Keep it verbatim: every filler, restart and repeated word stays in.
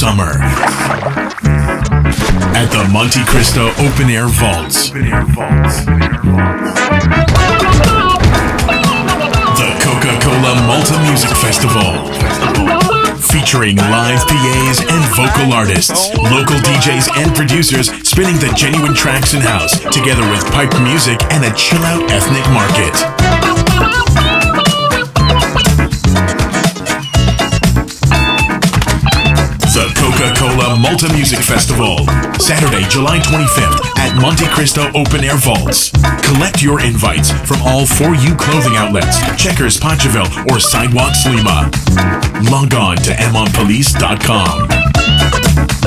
summer at the Monte Cristo Open Air Vaults. The Coca-Cola Malta Music Festival, featuring live P As and vocal artists, local D Js and producers spinning the genuine tracks in house, together with piped music and a chill-out ethnic market. The Coca-Cola Malta Music Festival, Saturday, July twenty-fifth at Monte Cristo Open Air Vaults. Collect your invites from all For You clothing outlets, Checkers Pachaville, or Sidewalk Slima. Log on to m on police dot com.